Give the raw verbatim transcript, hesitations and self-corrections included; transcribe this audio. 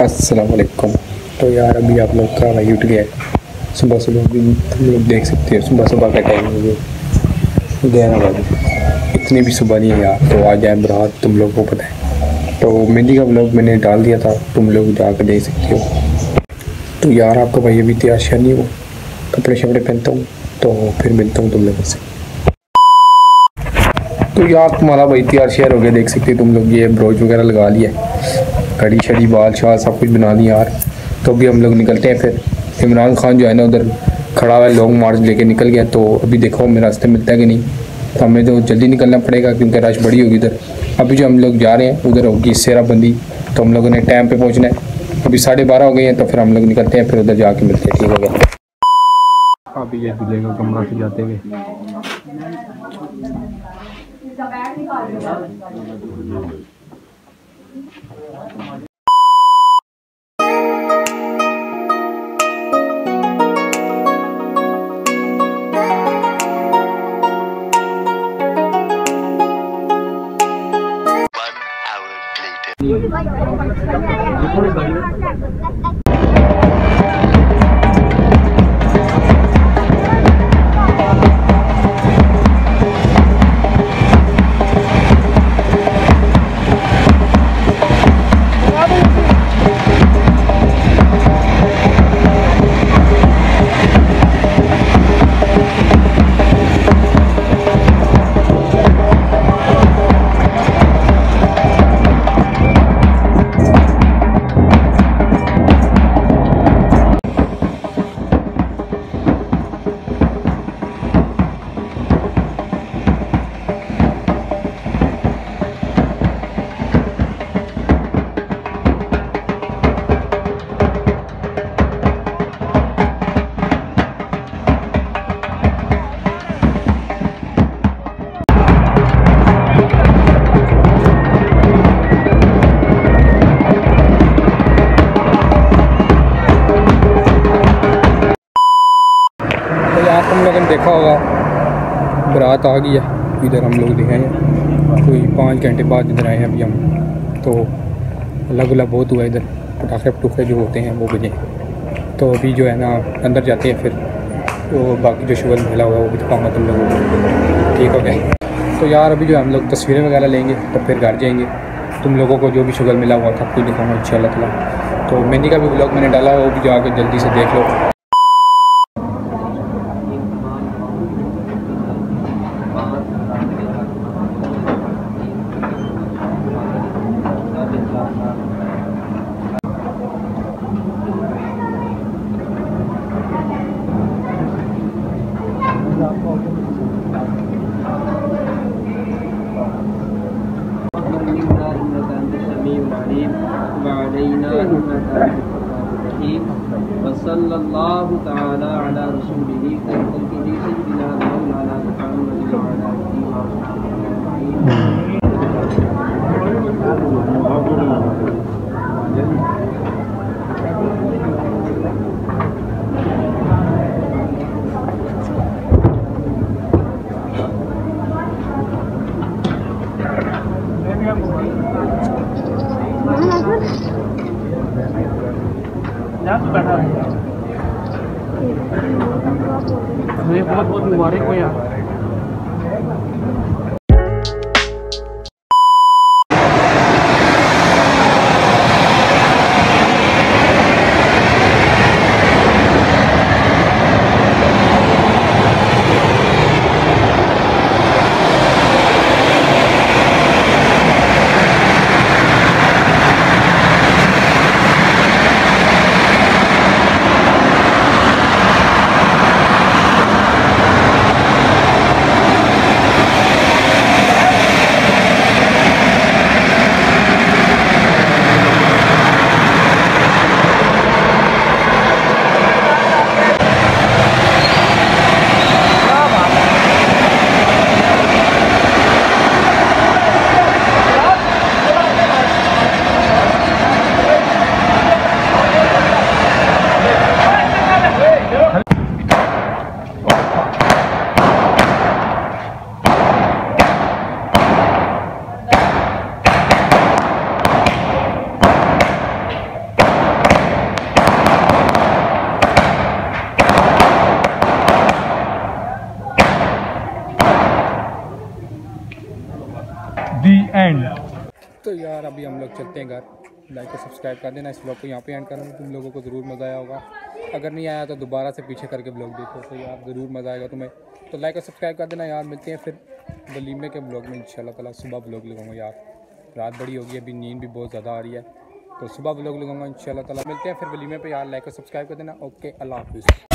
अस्सलाम वालेकुम। तो यार अभी आप लोग का भाई उठ गया है। सुबह सुबह भी तुम लोग देख सकते हो, सुबह सुबह का टाइम हो गया ग्यारह बजे। इतनी भी सुबह नहीं है यार। तो आज है बरात, तुम लोग को पता है। तो मेहंदी का व्लॉग मैंने डाल दिया था, तुम लोग जाकर देख सकते हो। तो यार आपका भाई अभी तैयार श्यार नहीं हो, कपड़े शपड़े पहनता हूँ तो फिर मिलता हूँ तुम लोगों से। तो यार तुम्हारा भाई तैयार शेयर हो गया, देख सकते हो तुम लोग। ये ब्रोच वगैरह लगा लिया, कड़ी शड़ी बाल शाल सब कुछ बना लिया यार। तो अभी हम लोग निकलते हैं। फिर इमरान खान जो है ना उधर खड़ा हुआ है, लॉन्ग मार्च लेके निकल गया। तो अभी देखो हमें रास्ते मिलता है कि नहीं। तो हमें तो जल्दी निकलना पड़ेगा क्योंकि रश बड़ी होगी उधर। अभी जो हम लोग जा रहे हैं उधर होगी सेराबंदी, तो हम लोगों ने टाइम पे पहुंचना है। अभी साढ़े बारह हो गए हैं, तो फिर हम लोग निकलते हैं, फिर उधर जाके मिलते हैं। ठीक हो गया। अभी ये दूल्हे का कमरा से जाते हुए तुम लोगों ने देखा होगा बारात आ गई है। इधर हम लोग दिखाएँ कोई पाँच घंटे बाद इधर आए हैं अभी हम। तो अल्लाह गुला बहुत हुआ इधर, पटाखे पटूखे जो होते हैं वो बजे। तो अभी जो है ना अंदर जाते हैं, फिर तो बाकी जो शुगर मिला हुआ है वो भी दिखाऊँगा तुम लोगों को। ठीक हो गया। तो यार अभी जो हम लोग तस्वीरें वगैरह लेंगे तो फिर घर जाएंगे, तुम लोगों को जो भी शुगर मिला हुआ सब कुछ दिखाऊँगा इंशाल्लाह ताला। तो मेहंदी का भी व्लॉग मैंने डाला है, वो भी जाकर जल्दी से देख लो। वसल्लल्लाहु तआला अला रसूलिही खैरुल सय्यिदिना मौलाना मुहम्मद व अला हमें बहुत बहुत मुबारक हो यार। तो यार अभी हम लोग चलते हैं घर। लाइक और सब्सक्राइब कर देना। इस ब्लॉग को यहाँ पे एंड करूँगा। तुम लोगों को ज़रूर मज़ा आया होगा। अगर नहीं आया तो दोबारा से पीछे करके ब्लॉग देखो तो यार ज़रूर मज़ा आएगा तुम्हें। तो लाइक और सब्सक्राइब कर देना यार। मिलते हैं फिर वलीमे के ब्लॉग में इंशाल्लाह ताला। सुबह ब्लॉग लगाऊंगा यार, रात बड़ी होगी, अभी नींद भी बहुत ज़्यादा आ रही है, तो सुबह ब्लॉग लगाऊंगा इंशाल्लाह ताला। मिलते हैं फिर वलीमे पे यार। लाइक और सब्सक्राइब कर देना। ओके, अल्लाह हाफिज़।